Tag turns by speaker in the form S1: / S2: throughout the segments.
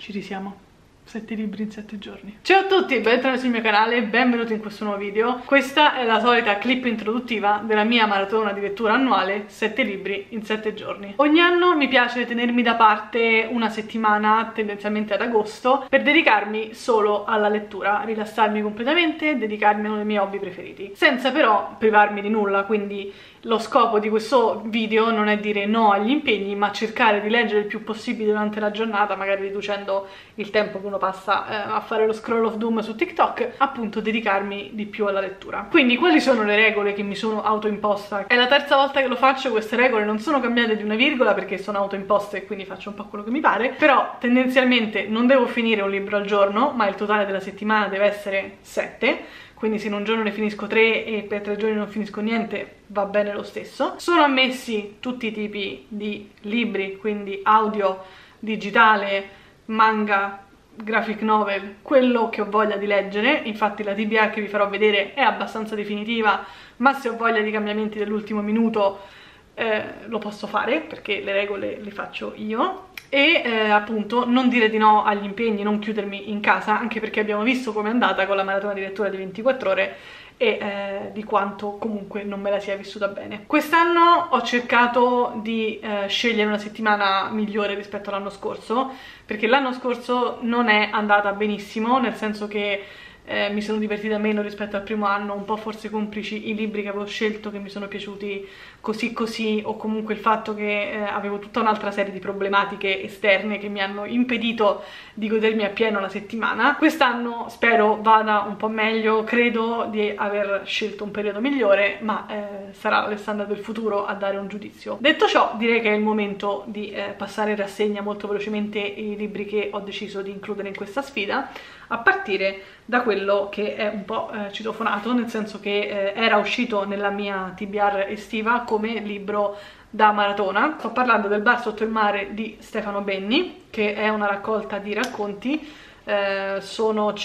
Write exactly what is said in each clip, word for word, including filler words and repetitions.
S1: ci risiamo. sette libri in sette giorni. Ciao a tutti, bentornati sul mio canale e benvenuti in questo nuovo video. Questa è la solita clip introduttiva della mia maratona di lettura annuale, sette libri in sette giorni. Ogni anno mi piace tenermi da parte una settimana, tendenzialmente ad agosto, per dedicarmi solo alla lettura, rilassarmi completamente, dedicarmi a uno dei miei hobby preferiti, senza però privarmi di nulla. Quindi lo scopo di questo video non è dire no agli impegni, ma cercare di leggere il più possibile durante la giornata, magari riducendo il tempo che uno passa eh, a fare lo scroll of doom su TikTok, appunto dedicarmi di più alla lettura. Quindi quali sono le regole che mi sono autoimposta? È la terza volta che lo faccio, queste regole non sono cambiate di una virgola perché sono autoimposte e quindi faccio un po' quello che mi pare, però tendenzialmente non devo finire un libro al giorno, ma il totale della settimana deve essere sette. Quindi se in un giorno ne finisco tre e per tre giorni non finisco niente, va bene lo stesso. Sono ammessi tutti i tipi di libri, quindi audio, digitale, manga, graphic novel, quello che ho voglia di leggere. Infatti la T B R che vi farò vedere è abbastanza definitiva, ma se ho voglia di cambiamenti dell'ultimo minuto eh, lo posso fare, perché le regole le faccio io. E eh, appunto non dire di no agli impegni, non chiudermi in casa, anche perché abbiamo visto com'è andata con la maratona di lettura di ventiquattro ore e eh, di quanto comunque non me la sia vissuta bene. Quest'anno ho cercato di eh, scegliere una settimana migliore rispetto all'anno scorso, perché l'anno scorso non è andata benissimo, nel senso che Eh, mi sono divertita meno rispetto al primo anno, un po' forse complici i libri che avevo scelto che mi sono piaciuti così così, o comunque il fatto che eh, avevo tutta un'altra serie di problematiche esterne che mi hanno impedito di godermi appieno la settimana. Quest'anno spero vada un po' meglio, credo di aver scelto un periodo migliore, ma eh, sarà Alessandra del futuro a dare un giudizio. Detto ciò, direi che è il momento di eh, passare in rassegna molto velocemente i libri che ho deciso di includere in questa sfida, a partire da quello che è un po' eh, citofonato, nel senso che eh, era uscito nella mia T B R estiva come libro da maratona. Sto parlando del Bar sotto il mare di Stefano Benni, che è una raccolta di racconti, eh, sono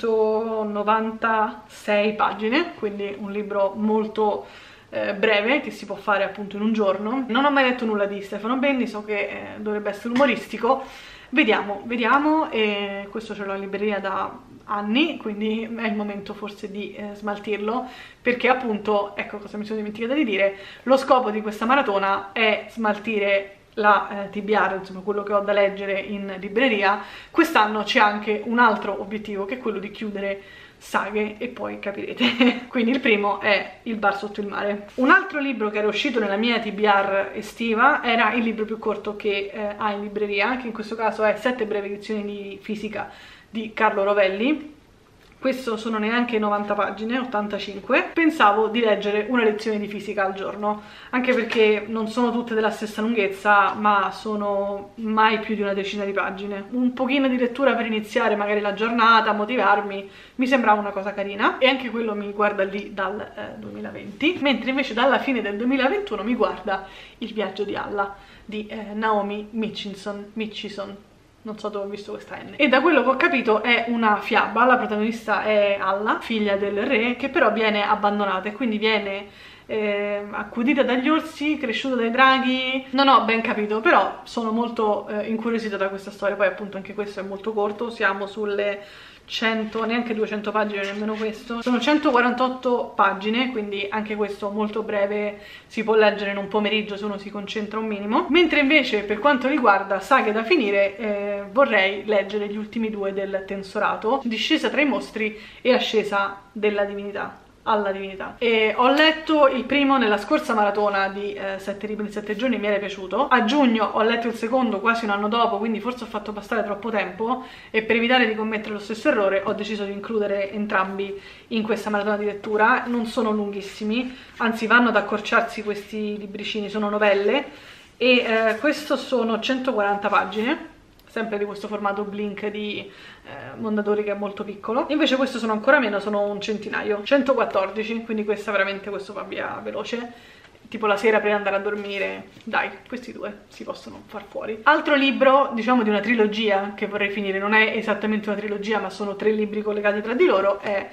S1: centonovantasei pagine, quindi un libro molto eh, breve che si può fare appunto in un giorno. Non ho mai letto nulla di Stefano Benni, so che eh, dovrebbe essere umoristico. Vediamo, vediamo, e questo ce l'ho in libreria da anni, quindi è il momento forse di eh, smaltirlo, perché appunto, ecco cosa mi sono dimenticata di dire, lo scopo di questa maratona è smaltire la eh, T B R, insomma quello che ho da leggere in libreria. Quest'anno c'è anche un altro obiettivo, che è quello di chiudere saghe, e poi capirete. Quindi il primo è Il Bar sotto il mare. Un altro libro che era uscito nella mia T B R estiva era il libro più corto che eh, ha in libreria, che in questo caso è Sette brevi lezioni di fisica di Carlo Rovelli. Questo sono neanche novanta pagine, ottantacinque. Pensavo di leggere una lezione di fisica al giorno, anche perché non sono tutte della stessa lunghezza, ma sono mai più di una decina di pagine. Un pochino di lettura per iniziare magari la giornata, motivarmi, mi sembrava una cosa carina, e anche quello mi guarda lì dal eh, duemilaventi, mentre invece dalla fine del duemilaventuno mi guarda Il viaggio di Alla di eh, Naomi Mitchison, Mitchison. Non so dove ho visto questa N. E da quello che ho capito è una fiaba, la protagonista è Alla, figlia del re, che però viene abbandonata e quindi viene eh, accudita dagli orsi, cresciuta dai draghi. Non ho ben capito, però sono molto eh, incuriosita da questa storia. Poi appunto anche questo è molto corto, siamo sulle cento, neanche duecento pagine, nemmeno questo. Sono centoquarantotto pagine, quindi anche questo molto breve, si può leggere in un pomeriggio se uno si concentra un minimo. Mentre invece per quanto riguarda saghe da finire, eh, vorrei leggere gli ultimi due del Tensorato, Discesa tra i mostri e Ascesa della divinità. Alla divinità. E ho letto il primo nella scorsa maratona di eh, sette libri in sette giorni, mi era piaciuto. A giugno ho letto il secondo quasi un anno dopo, quindi forse ho fatto passare troppo tempo, e per evitare di commettere lo stesso errore ho deciso di includere entrambi in questa maratona di lettura. Non sono lunghissimi, anzi vanno ad accorciarsi questi libricini, sono novelle, e eh, questo sono centoquaranta pagine, sempre di questo formato Blink di eh, Mondadori, che è molto piccolo. Invece questo sono ancora meno, sono un centinaio, centoquattordici, quindi questa veramente, questo va via veloce, tipo la sera prima di andare a dormire. Dai, questi due si possono far fuori. Altro libro, diciamo di una trilogia che vorrei finire, non è esattamente una trilogia ma sono tre libri collegati tra di loro, è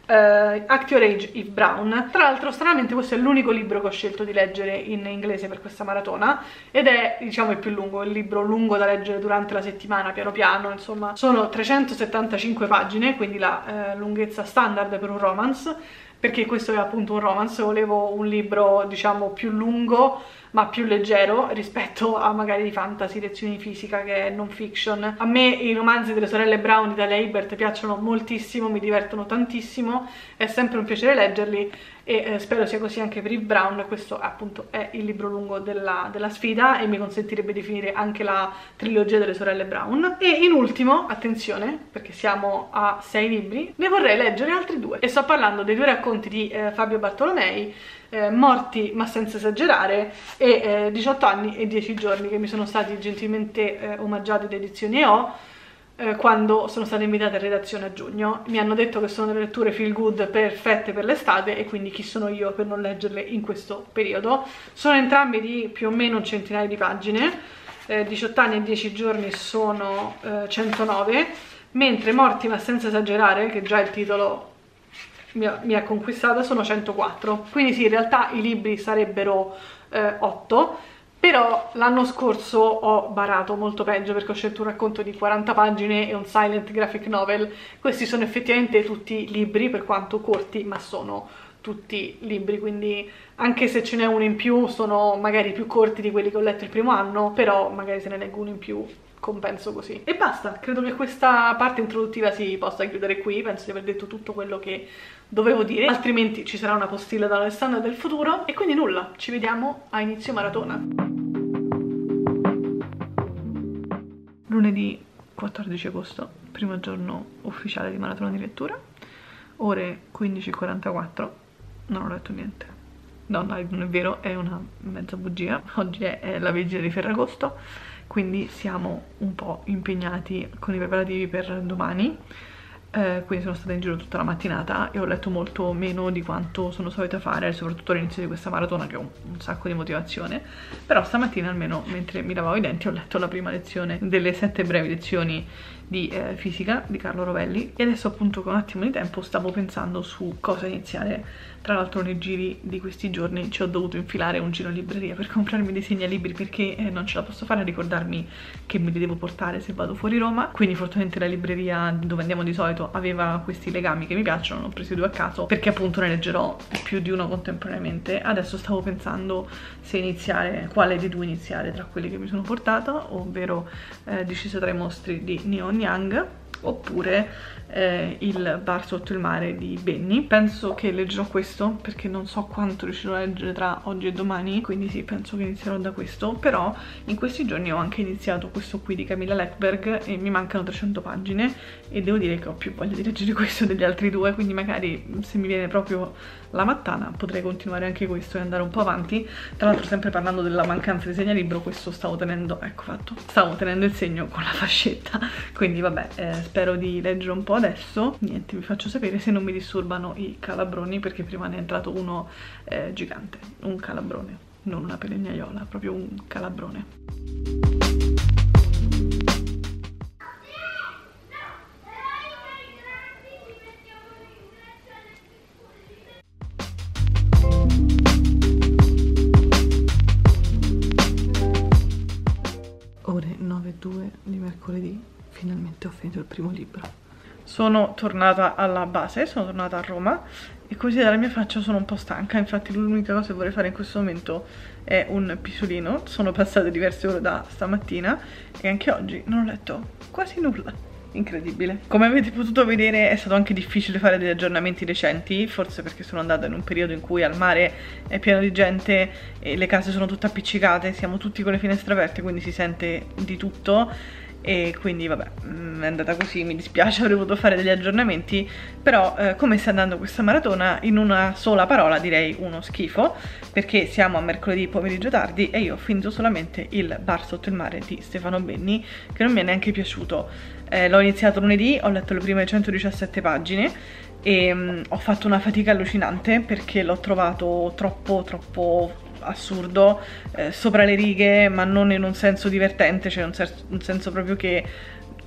S1: Uh, Act Your Age, Eve Brown. Tra l'altro stranamente questo è l'unico libro che ho scelto di leggere in inglese per questa maratona ed è diciamo il più lungo, il libro lungo da leggere durante la settimana piano piano, insomma sono trecentosettantacinque pagine, quindi la uh, lunghezza standard per un romance, perché questo è appunto un romance, volevo un libro diciamo più lungo ma più leggero rispetto a magari di fantasy, lezioni di fisica che è non fiction. A me i romanzi delle sorelle Brown di Talia Hibbert piacciono moltissimo, mi divertono tantissimo, è sempre un piacere leggerli e eh, spero sia così anche per Eve Brown. Questo appunto è il libro lungo della, della sfida e mi consentirebbe di finire anche la trilogia delle sorelle Brown. E in ultimo, attenzione perché siamo a sei libri, ne vorrei leggere altri due e sto parlando dei due racconti di eh, Fabio Bartolomei, Eh, Morti ma senza esagerare e eh, diciotto anni e dieci giorni, che mi sono stati gentilmente eh, omaggiati da Edizioni E O eh, quando sono stata invitata in redazione a giugno. Mi hanno detto che sono delle letture feel good perfette per l'estate e quindi chi sono io per non leggerle in questo periodo. Sono entrambi di più o meno un centinaio di pagine, eh, diciotto anni e dieci giorni sono eh, centonove, mentre Morti ma senza esagerare, che già il titolo Mi ha, mi ha conquistata, sono centoquattro. Quindi sì, in realtà i libri sarebbero eh, otto, però l'anno scorso ho barato molto peggio perché ho scelto un racconto di quaranta pagine e un silent graphic novel. Questi sono effettivamente tutti libri, per quanto corti, ma sono tutti libri, quindi anche se ce n'è uno in più sono magari più corti di quelli che ho letto il primo anno, però magari se ne leggo uno in più compenso così. E basta, credo che questa parte introduttiva si possa chiudere qui, penso di aver detto tutto quello che dovevo dire, altrimenti ci sarà una postilla dall'Alessandra del futuro. E quindi nulla, ci vediamo a inizio maratona. Lunedì quattordici agosto, primo giorno ufficiale di maratona di lettura, ore quindici e quarantaquattro, non ho letto niente. No, no, non è vero, è una mezza bugia. Oggi è, è la vigilia di Ferragosto, quindi siamo un po' impegnati con i preparativi per domani. Eh, quindi sono stata in giro tutta la mattinata e ho letto molto meno di quanto sono solita fare, soprattutto all'inizio di questa maratona che ho un, un sacco di motivazione. Però stamattina, almeno mentre mi lavavo i denti, ho letto la prima lezione delle sette brevi lezioni di eh, fisica di Carlo Rovelli e adesso appunto con un attimo di tempo stavo pensando su cosa iniziare. Tra l'altro nei giri di questi giorni ci ho dovuto infilare un giro in libreria per comprarmi dei segnalibri perché eh, non ce la posso fare a ricordarmi che me li devo portare se vado fuori Roma. Quindi fortunatamente la libreria dove andiamo di solito aveva questi legami che mi piacciono, ne ho presi due a caso perché appunto ne leggerò più di uno contemporaneamente. Adesso stavo pensando se iniziare, quale dei due iniziare tra quelli che mi sono portata, ovvero eh, Discesa tra i mostri di Neon Young oppure eh, il bar sotto il mare di Benny. Penso che leggerò questo perché non so quanto riuscirò a leggere tra oggi e domani, quindi sì, penso che inizierò da questo. Però in questi giorni ho anche iniziato questo qui di Camilla Läckberg e mi mancano trecento pagine e devo dire che ho più voglia di leggere questo degli altri due, quindi magari se mi viene proprio la mattana potrei continuare anche questo e andare un po' avanti. Tra l'altro, sempre parlando della mancanza di segnalibro, questo stavo tenendo, ecco fatto, stavo tenendo il segno con la fascetta, quindi vabbè, eh, spero di leggere un po' adesso. Niente, vi faccio sapere se non mi disturbano i calabroni perché prima ne è entrato uno eh, gigante, un calabrone, non una pelegnaiola, proprio un calabrone. Ore nove e due di mercoledì, finalmente ho finito il primo libro. Sono tornata alla base, sono tornata a Roma e così dalla mia faccia sono un po' stanca. Infatti l'unica cosa che vorrei fare in questo momento è un pisolino. Sono passate diverse ore da stamattina e anche oggi non ho letto quasi nulla. Incredibile. Come avete potuto vedere è stato anche difficile fare degli aggiornamenti recenti, forse perché sono andata in un periodo in cui al mare è pieno di gente e le case sono tutte appiccicate, siamo tutti con le finestre aperte, quindi si sente di tutto e quindi vabbè, è andata così, mi dispiace, avrei voluto fare degli aggiornamenti, però eh, come sta andando questa maratona, in una sola parola direi uno schifo, perché siamo a mercoledì pomeriggio tardi e io ho finito solamente il bar sotto il mare di Stefano Benni, che non mi è neanche piaciuto. Eh, l'ho iniziato lunedì, ho letto le prime centodiciassette pagine e um, ho fatto una fatica allucinante perché l'ho trovato troppo troppo assurdo, eh, sopra le righe, ma non in un senso divertente, cioè un, un senso proprio che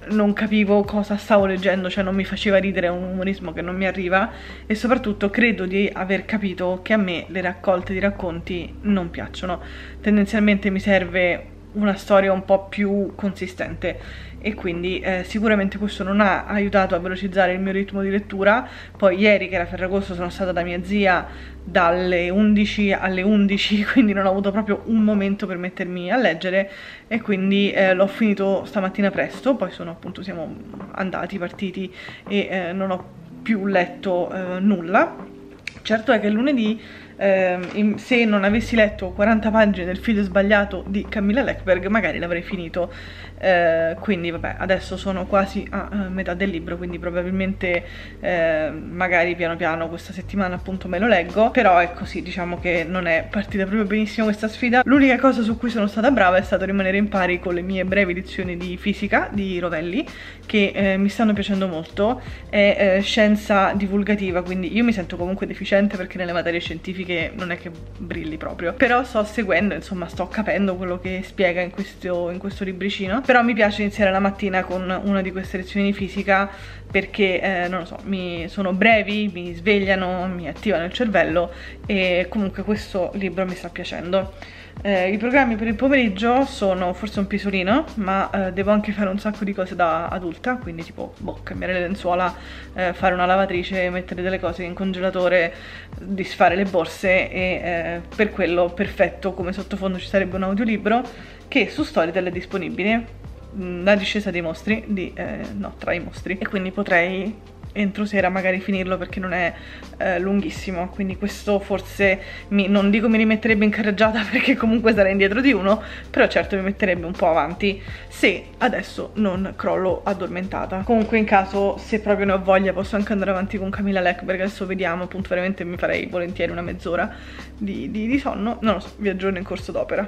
S1: non capivo cosa stavo leggendo, cioè non mi faceva ridere, un umorismo che non mi arriva, e soprattutto credo di aver capito che a me le raccolte di racconti non piacciono. Tendenzialmente mi serve una storia un po' più consistente, e quindi eh, sicuramente questo non ha aiutato a velocizzare il mio ritmo di lettura. Poi ieri, che era Ferragosto, sono stata da mia zia dalle undici alle undici, quindi non ho avuto proprio un momento per mettermi a leggere, e quindi eh, l'ho finito stamattina presto. Poi sono appunto, siamo andati, partiti, e eh, non ho più letto eh, nulla. Certo è che lunedì, eh, in, se non avessi letto quaranta pagine del Figlio sbagliato di Camilla Läckberg, magari l'avrei finito. Eh, quindi vabbè, adesso sono quasi a, a metà del libro, quindi probabilmente eh, magari piano piano questa settimana appunto me lo leggo. Però è così, diciamo che non è partita proprio benissimo questa sfida. L'unica cosa su cui sono stata brava è stato rimanere in pari con le mie brevi lezioni di fisica di Rovelli, che eh, mi stanno piacendo molto. È eh, scienza divulgativa, quindi io mi sento comunque deficiente perché nelle materie scientifiche non è che brilli proprio, però sto seguendo, insomma sto capendo quello che spiega in questo, in questo libricino. Però mi piace iniziare la mattina con una di queste lezioni di fisica perché, eh, non lo so, mi sono brevi, mi svegliano, mi attivano il cervello, e comunque questo libro mi sta piacendo. Eh, I programmi per il pomeriggio sono forse un pisolino, ma eh, devo anche fare un sacco di cose da adulta, quindi tipo boh, cambiare le lenzuola, eh, fare una lavatrice, mettere delle cose in congelatore, disfare le borse, e eh, per quello perfetto come sottofondo ci sarebbe un audiolibro che su Storytel è disponibile, La discesa dei mostri, di, eh, no, tra i mostri, e quindi potrei entro sera magari finirlo perché non è eh, lunghissimo. Quindi questo forse mi, non dico mi rimetterebbe in carreggiata perché comunque sarei indietro di uno, però certo mi metterebbe un po' avanti se adesso non crollo addormentata. Comunque, in caso, se proprio ne ho voglia, posso anche andare avanti con Camilla Läckberg. Adesso vediamo, appunto, veramente mi farei volentieri una mezz'ora di, di, di sonno, non lo so, vi aggiorno in corso d'opera.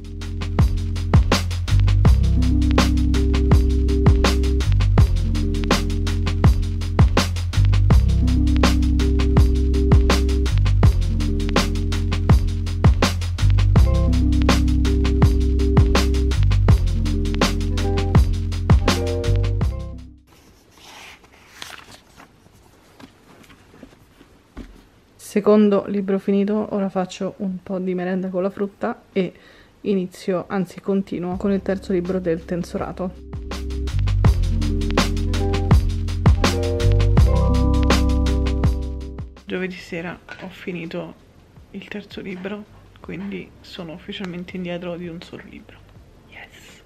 S1: Secondo libro finito, ora faccio un po' di merenda con la frutta e inizio, anzi continuo, con il terzo libro del Tensorato. Giovedì sera ho finito il terzo libro, quindi sono ufficialmente indietro di un solo libro. Yes!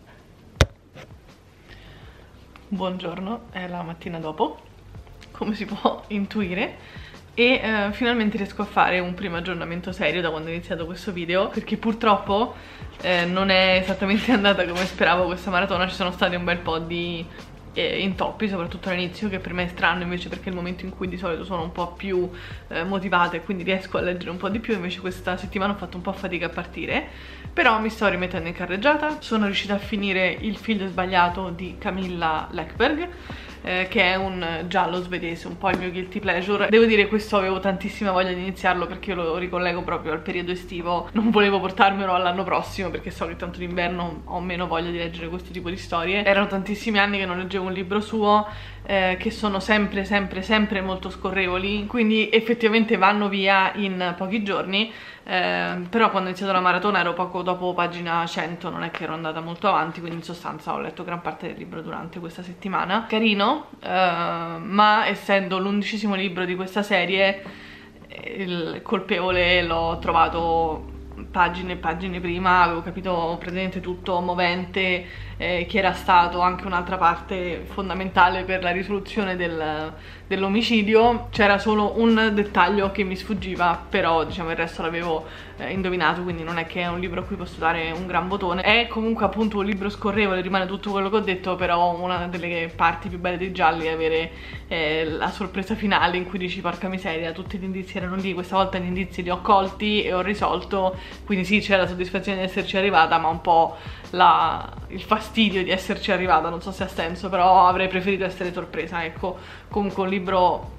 S1: Buongiorno, è la mattina dopo, come si può intuire. E eh, finalmente riesco a fare un primo aggiornamento serio da quando ho iniziato questo video, perché purtroppo eh, non è esattamente andata come speravo questa maratona. Ci sono stati un bel po' di eh, intoppi, soprattutto all'inizio, che per me è strano invece, perché è il momento in cui di solito sono un po' più eh, motivata e quindi riesco a leggere un po' di più. Invece questa settimana ho fatto un po' fatica a partire, però mi sto rimettendo in carreggiata. Sono riuscita a finire Il figlio sbagliato di Camilla Läckberg, Eh, che è un giallo svedese, un po' il mio guilty pleasure. Devo dire, questo avevo tantissima voglia di iniziarlo perché io lo ricollego proprio al periodo estivo. Non volevo portarmelo all'anno prossimo perché so che tanto d'inverno ho meno voglia di leggere questo tipo di storie. Erano tantissimi anni che non leggevo un libro suo, eh, che sono sempre sempre sempre molto scorrevoli, quindi effettivamente vanno via in pochi giorni. Eh, però quando ho iniziato la maratona ero poco dopo pagina cento, non è che ero andata molto avanti, quindi in sostanza ho letto gran parte del libro durante questa settimana. Carino, eh, ma essendo l'undicesimo libro di questa serie, il colpevole l'ho trovato pagine e pagine prima. Avevo capito praticamente tutto, movente, eh, chi era stato, anche un'altra parte fondamentale per la risoluzione del, dell'omicidio. C'era solo un dettaglio che mi sfuggiva, però diciamo il resto l'avevo eh, indovinato, quindi non è che è un libro a cui posso dare un gran votone. È comunque appunto un libro scorrevole, rimane tutto quello che ho detto, però una delle parti più belle dei gialli è avere eh, la sorpresa finale in cui dici porca miseria, tutti gli indizi erano lì, questa volta gli indizi li ho colti e ho risolto. Quindi sì, c'è la soddisfazione di esserci arrivata, ma un po' la, il fastidio di esserci arrivata, non so se ha senso, però avrei preferito essere sorpresa, ecco. Comunque un libro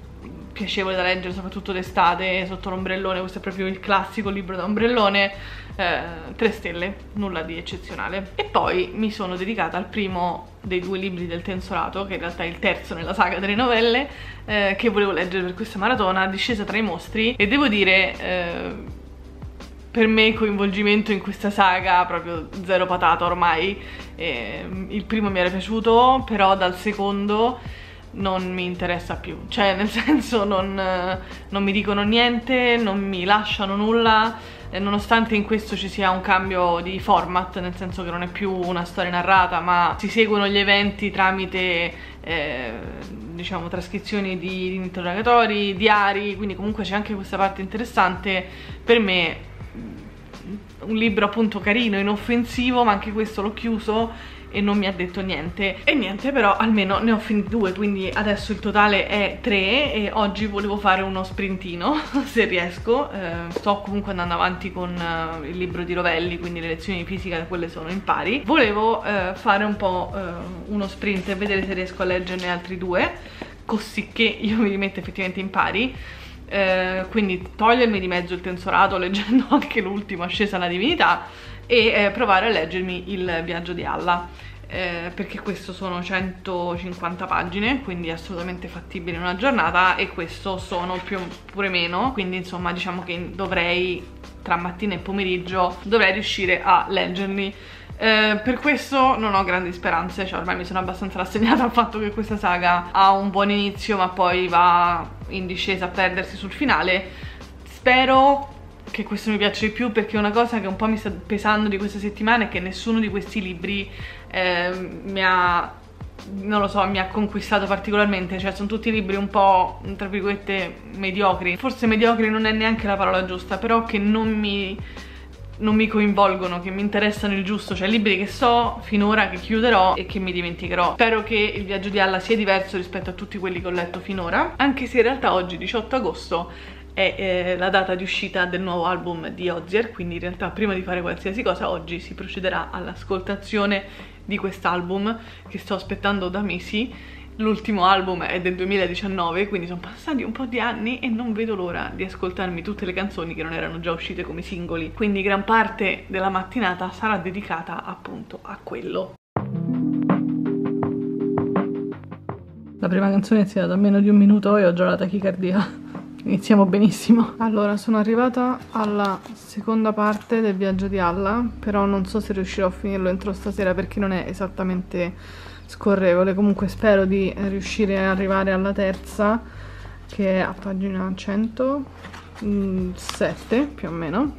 S1: piacevole da leggere, soprattutto d'estate sotto l'ombrellone. Questo è proprio il classico libro da ombrellone, eh, tre stelle, nulla di eccezionale. E poi mi sono dedicata al primo dei due libri del Tensorato, che in realtà è il terzo nella saga delle novelle, eh, che volevo leggere per questa maratona, Discesa tra i mostri. E devo dire, eh, per me il coinvolgimento in questa saga proprio zero patata ormai. Eh, il primo mi era piaciuto, però dal secondo non mi interessa più, cioè nel senso non, non mi dicono niente, non mi lasciano nulla, eh, nonostante in questo ci sia un cambio di format, nel senso che non è più una storia narrata, ma si seguono gli eventi tramite eh, diciamo trascrizioni di, di interrogatori, diari, quindi comunque c'è anche questa parte interessante. Per me un libro appunto carino, inoffensivo, ma anche questo l'ho chiuso e non mi ha detto niente. E niente, però almeno ne ho finiti due, quindi adesso il totale è tre e oggi volevo fare uno sprintino se riesco. Eh, sto comunque andando avanti con uh, il libro di Rovelli, quindi le lezioni di fisica, quelle sono in pari. Volevo uh, fare un po' uh, uno sprint e vedere se riesco a leggerne altri due, così che io mi rimetto effettivamente in pari. Eh, quindi togliermi di mezzo il Tensorato leggendo anche l'ultimo, Ascesa alla divinità, e eh, provare a leggermi il Viaggio di Alla, eh, perché questo sono centocinquanta pagine, quindi è assolutamente fattibile in una giornata, e questo sono più pure meno, quindi insomma diciamo che dovrei, tra mattina e pomeriggio, dovrei riuscire a leggerli. Eh, per questo non ho grandi speranze, cioè ormai mi sono abbastanza rassegnata al fatto che questa saga ha un buon inizio ma poi va in discesa a perdersi sul finale. Spero che questo mi piaccia di più, perché una cosa che un po' mi sta pesando di queste settimane è che nessuno di questi libri eh, mi ha, non lo so, mi ha conquistato particolarmente, cioè sono tutti libri un po' tra virgolette mediocri, forse mediocri non è neanche la parola giusta, però che non mi... non mi coinvolgono, che mi interessano il giusto, cioè libri che so finora che chiuderò e che mi dimenticherò. Spero che il Viaggio di Alla sia diverso rispetto a tutti quelli che ho letto finora, anche se in realtà oggi, diciotto agosto, è eh, la data di uscita del nuovo album di Hozier, quindi in realtà prima di fare qualsiasi cosa oggi si procederà all'ascoltazione di quest'album che sto aspettando da mesi. L'ultimo album è del duemiladiciannove, quindi sono passati un po' di anni e non vedo l'ora di ascoltarmi tutte le canzoni che non erano già uscite come singoli, quindi gran parte della mattinata sarà dedicata appunto a quello. La prima canzone è iniziata da meno di un minuto e ho già la tachicardia. Iniziamo benissimo. Allora, sono arrivata alla seconda parte del Viaggio di Alla, però non so se riuscirò a finirlo entro stasera perché non è esattamente scorrevole. Comunque spero di riuscire ad arrivare alla terza, che è a pagina centosette più o meno,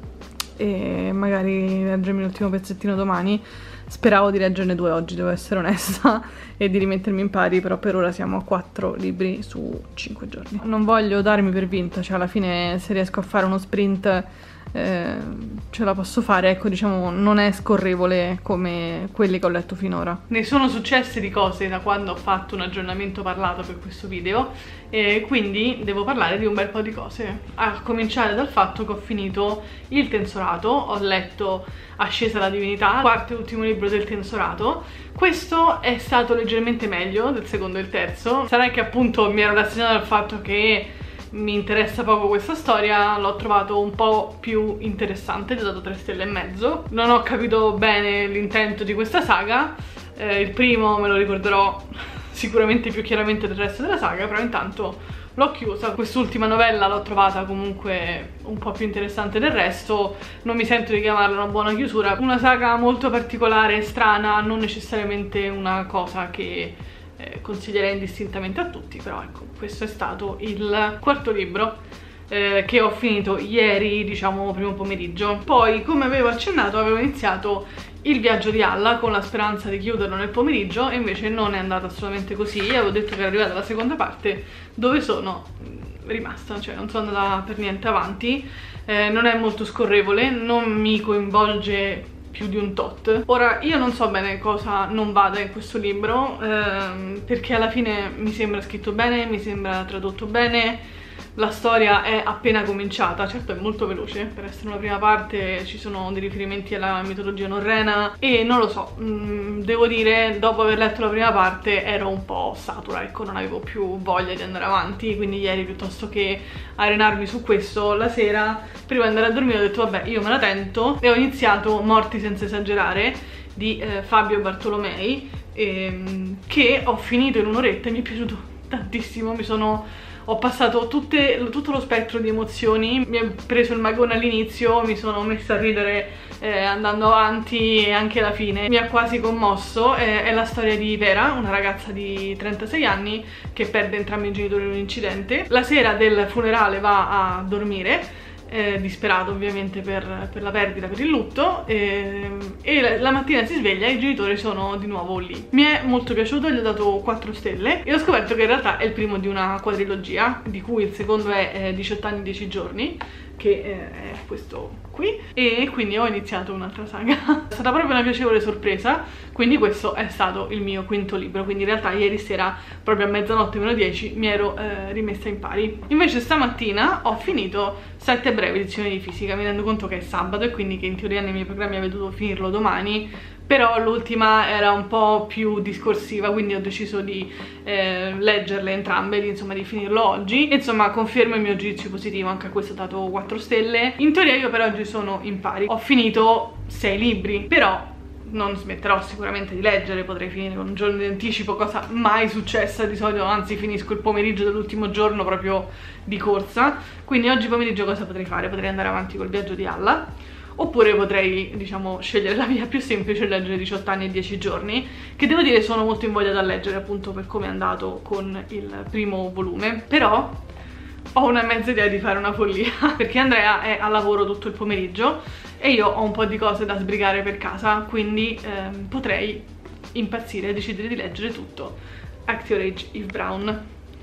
S1: e magari leggermi l'ultimo pezzettino domani. Speravo di leggerne due oggi, devo essere onesta, e di rimettermi in pari, però per ora siamo a quattro libri su cinque giorni. Non voglio darmi per vinta, cioè alla fine se riesco a fare uno sprint eh, ce la posso fare, ecco, diciamo non è scorrevole come quelli che ho letto finora. Ne sono successe di cose da quando ho fatto un aggiornamento parlato per questo video, e quindi devo parlare di un bel po' di cose, a cominciare dal fatto che ho finito il Tensorato, ho letto Ascesa alla divinità, quarto e ultimo libro del Tensorato. Questo è stato leggermente meglio del secondo e il terzo, sarà che appunto mi ero rassegnata dal fatto che mi interessa poco questa storia, l'ho trovato un po' più interessante, gli ho dato tre stelle e mezzo. Non ho capito bene l'intento di questa saga, eh, il primo me lo ricorderò sicuramente più chiaramente del resto della saga, però intanto l'ho chiusa. Quest'ultima novella l'ho trovata comunque un po' più interessante del resto, non mi sento di chiamarla una buona chiusura. Una saga molto particolare, strana, non necessariamente una cosa che eh, consiglierei indistintamente a tutti, però ecco, questo è stato il quarto libro eh, che ho finito ieri, diciamo primo pomeriggio. Poi, come avevo accennato, avevo iniziato il Viaggio di Alla con la speranza di chiuderlo nel pomeriggio, e invece non è andata assolutamente così. Avevo detto che era arrivata la seconda parte, dove sono rimasta, cioè non sono andata per niente avanti. Eh, non è molto scorrevole, non mi coinvolge più di un tot. Ora, io non so bene cosa non vada in questo libro, ehm, perché alla fine mi sembra scritto bene, mi sembra tradotto bene, la storia è appena cominciata. Certo è molto veloce per essere una prima parte, ci sono dei riferimenti alla mitologia norrena e non lo so, mh, devo dire, dopo aver letto la prima parte ero un po' satura, ecco, non avevo più voglia di andare avanti, quindi ieri, piuttosto che arenarmi su questo la sera, prima di andare a dormire ho detto vabbè, io me la tento, e ho iniziato Morti senza esagerare di eh, Fabio Bartolomei, ehm, che ho finito in un'oretta e mi è piaciuto tantissimo. Mi sono... ho passato tutte, tutto lo spettro di emozioni, mi è preso il magone all'inizio, mi sono messa a ridere eh, andando avanti e anche alla fine mi ha quasi commosso. eh, è la storia di Vera, una ragazza di trentasei anni che perde entrambi i genitori in un incidente. La sera del funerale va a dormire, Eh, disperato ovviamente per, per la perdita, per il lutto, eh, e la mattina si sveglia e i genitori sono di nuovo lì. Mi è molto piaciuto, gli ho dato quattro stelle e ho scoperto che in realtà è il primo di una quadrilogia, di cui il secondo è eh, diciotto anni dieci giorni, che eh, è questo qui, e quindi ho iniziato un'altra saga. È stata proprio una piacevole sorpresa, quindi questo è stato il mio quinto libro, quindi in realtà ieri sera proprio a mezzanotte meno dieci mi ero eh, rimessa in pari. Invece stamattina ho finito sette brevi lezioni di fisica, mi rendo conto che è sabato e quindi che in teoria nei miei programmi avrei dovuto finirlo domani, però l'ultima era un po' più discorsiva, quindi ho deciso di eh, leggerle entrambe, di, insomma di finirlo oggi. Insomma, confermo il mio giudizio positivo, anche a questo ho dato quattro stelle. In teoria io per oggi sono in pari, ho finito sei libri, però non smetterò sicuramente di leggere, potrei finire con un giorno di anticipo, cosa mai successa di solito, anzi finisco il pomeriggio dell'ultimo giorno proprio di corsa. Quindi oggi pomeriggio cosa potrei fare? Potrei andare avanti col viaggio di Alla, oppure potrei, diciamo, scegliere la via più semplice e leggere diciotto anni e dieci giorni, che devo dire sono molto in voglia da leggere, appunto per come è andato con il primo volume. Però ho una mezza idea di fare una follia perché Andrea è a lavoro tutto il pomeriggio e io ho un po' di cose da sbrigare per casa, quindi ehm, potrei impazzire e decidere di leggere tutto Act Your Age, Eve Brown.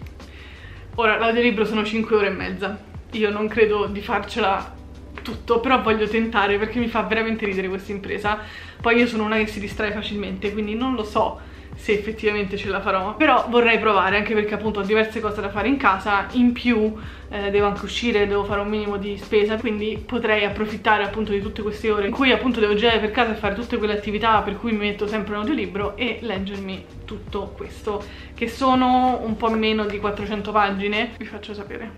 S1: Ora, l'audiolibro sono cinque ore e mezza, io non credo di farcela tutto, però voglio tentare perché mi fa veramente ridere questa impresa. Poi io sono una che si distrae facilmente, quindi non lo so se effettivamente ce la farò, però vorrei provare, anche perché appunto ho diverse cose da fare in casa, in più eh, devo anche uscire, devo fare un minimo di spesa, quindi potrei approfittare appunto di tutte queste ore in cui appunto devo girare per casa e fare tutte quelle attività per cui mi metto sempre un audiolibro, e leggermi tutto questo, che sono un po' meno di quattrocento pagine. Vi faccio sapere.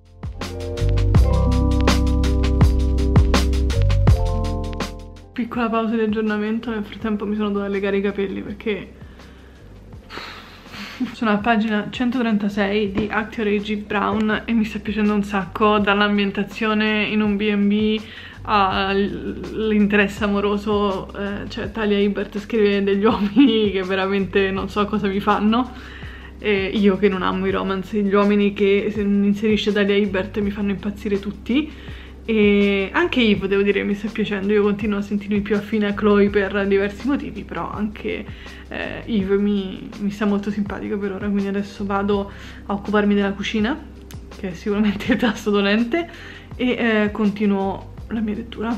S1: Piccola pausa di aggiornamento, nel frattempo mi sono dovuta legare i capelli perché sono a pagina centotrentasei di Act Your Age, Eve Brown e mi sta piacendo un sacco, dall'ambientazione in un bi e bi all'interesse amoroso. eh, cioè Talia Hibbert scrive degli uomini che veramente non so cosa mi fanno, e io che non amo i romance, gli uomini che inserisce Talia Hibbert mi fanno impazzire tutti. E anche Eve, devo dire, mi sta piacendo. Io continuo a sentirmi più affine a Chloe per diversi motivi, però anche eh, Eve mi, mi sta molto simpatica per ora, quindi adesso vado a occuparmi della cucina, che è sicuramente il tasto dolente, e eh, continuo la mia lettura.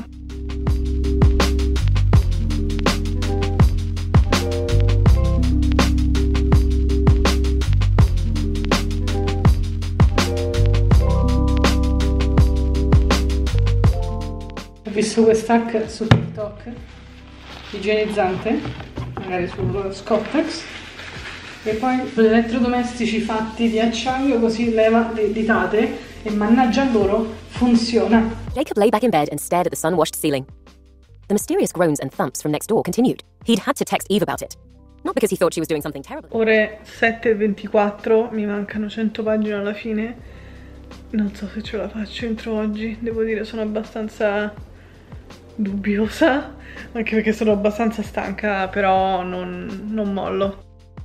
S1: Ho visto quest'hack su TikTok, igienizzante, magari su Scottex, e poi gli elettrodomestici fatti di acciaio, così leva le ditate e mannaggia loro, funziona.
S2: Jacob lay back in bed and stared at the sun-washed ceiling. The mysterious groans and thumps from next door continued. He'd had to text Eve about it. Not because he thought she was doing something terrible.
S1: Ore sette e ventiquattro, mi mancano cento pagine alla fine. Non so se ce la faccio entro oggi, devo dire sono abbastanza dubbiosa, anche perché sono abbastanza stanca, però non, non mollo.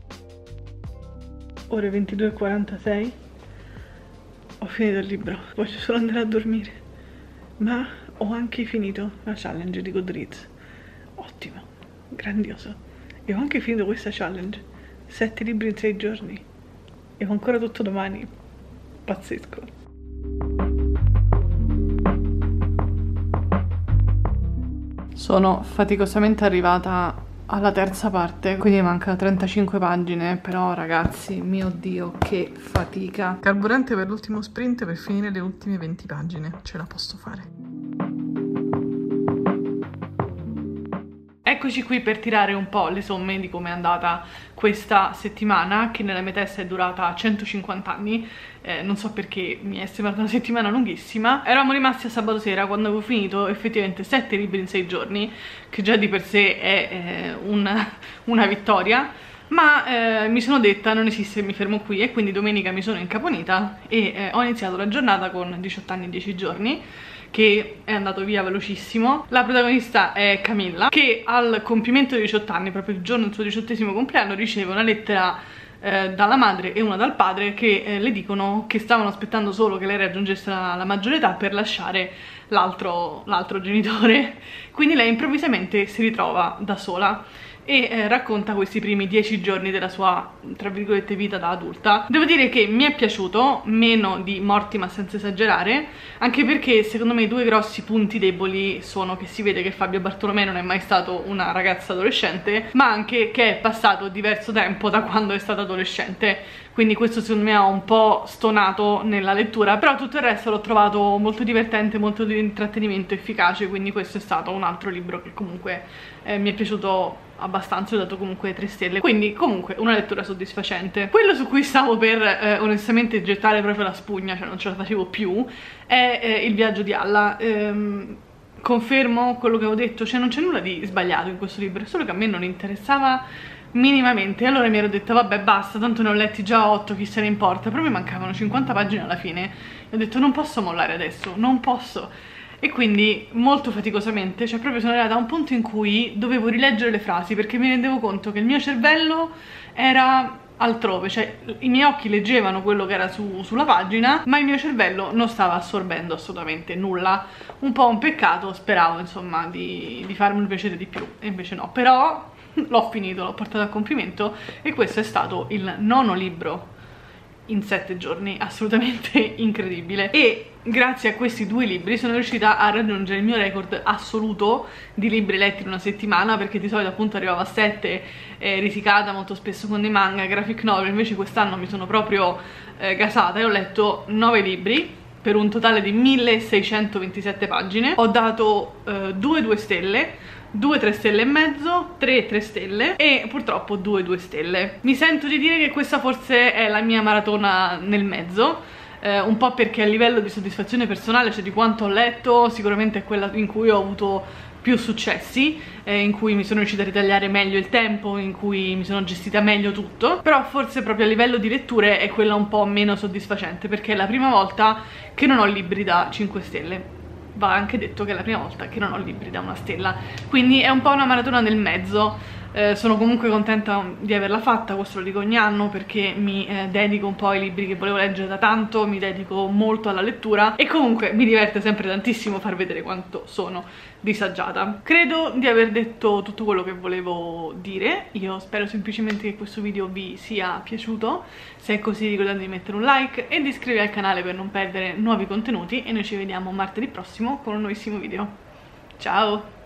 S1: Ore ventidue e quarantasei, ho finito il libro, voglio solo andare a dormire, ma ho anche finito la challenge di Goodreads. Ottimo, grandioso. E ho anche finito questa challenge, sette libri in sei giorni, e ho ancora tutto domani. Pazzesco. Sono faticosamente arrivata alla terza parte, quindi mancano trentacinque pagine, però ragazzi, mio Dio, che fatica. Carburante per l'ultimo sprint per finire le ultime venti pagine, ce la posso fare. Eccoci qui per tirare un po' le somme di come è andata questa settimana, che nella mia testa è durata centocinquanta anni. Eh, non so perché mi è sembrata una settimana lunghissima. Eravamo rimasti a sabato sera quando avevo finito effettivamente sette libri in sei giorni, che già di per sé è eh, una, una vittoria. Ma eh, mi sono detta non esiste, mi fermo qui, e quindi domenica mi sono incaponita e eh, ho iniziato la giornata con diciotto anni e dieci giorni, che è andato via velocissimo. La protagonista è Camilla, che al compimento dei diciotto anni, proprio il giorno del suo diciottesimo compleanno, riceve una lettera eh, dalla madre e una dal padre che eh, le dicono che stavano aspettando solo che lei raggiungesse la, la maggiore età per lasciare l'altro l'altro genitore. Quindi lei improvvisamente si ritrova da sola e eh, racconta questi primi dieci giorni della sua, tra virgolette, vita da adulta. Devo dire che mi è piaciuto, meno di Mortimer senza esagerare, anche perché secondo me i due grossi punti deboli sono che si vede che Fabio Bartolomei non è mai stato una ragazza adolescente, ma anche che è passato diverso tempo da quando è stata adolescente, quindi questo secondo me ha un po' stonato nella lettura, però tutto il resto l'ho trovato molto divertente, molto di intrattenimento, efficace, quindi questo è stato un altro libro che comunque eh, mi è piaciuto abbastanza, ho dato comunque tre stelle, quindi comunque una lettura soddisfacente. Quello su cui stavo per eh, onestamente gettare proprio la spugna, cioè non ce la facevo più, è eh, Il viaggio di Alla. ehm, confermo quello che ho detto, cioè non c'è nulla di sbagliato in questo libro, è solo che a me non interessava minimamente. Allora mi ero detta vabbè basta, tanto ne ho letti già otto, chi se ne importa, però mi mancavano cinquanta pagine alla fine e ho detto non posso mollare adesso, non posso. E quindi molto faticosamente, cioè proprio sono arrivata a un punto in cui dovevo rileggere le frasi perché mi rendevo conto che il mio cervello era altrove, cioè i miei occhi leggevano quello che era su, sulla pagina, ma il mio cervello non stava assorbendo assolutamente nulla. Un po' un peccato, speravo insomma di, di farmi un piacere di più, e invece no. Però l'ho finito, l'ho portato a compimento e questo è stato il nono libro in sette giorni, assolutamente incredibile. E grazie a questi due libri sono riuscita a raggiungere il mio record assoluto di libri letti in una settimana, perché di solito appunto arrivavo a sette, eh, risicata molto spesso con dei manga, graphic novel. Invece quest'anno mi sono proprio eh, gasata e ho letto nove libri per un totale di milleseicentoventisette pagine. Ho dato eh, due due stelle, due tre stelle e mezzo, tre tre stelle e purtroppo due due stelle. Mi sento di dire che questa forse è la mia maratona nel mezzo, eh, un po' perché a livello di soddisfazione personale, cioè di quanto ho letto, sicuramente è quella in cui ho avuto più successi, eh, in cui mi sono riuscita a ritagliare meglio il tempo, in cui mi sono gestita meglio tutto. Però forse proprio a livello di letture è quella un po' meno soddisfacente, perché è la prima volta che non ho libri da cinque stelle. Va anche detto che è la prima volta che non ho libri da una stella, quindi è un po' una maratona nel mezzo. Eh, sono comunque contenta di averla fatta, questo lo dico ogni anno, perché mi eh, dedico un po' ai libri che volevo leggere da tanto, mi dedico molto alla lettura e comunque mi diverte sempre tantissimo far vedere quanto sono disagiata. Credo di aver detto tutto quello che volevo dire. Io spero semplicemente che questo video vi sia piaciuto. Se è così ricordate di mettere un like e di iscrivervi al canale per non perdere nuovi contenuti, e noi ci vediamo martedì prossimo con un nuovissimo video. Ciao!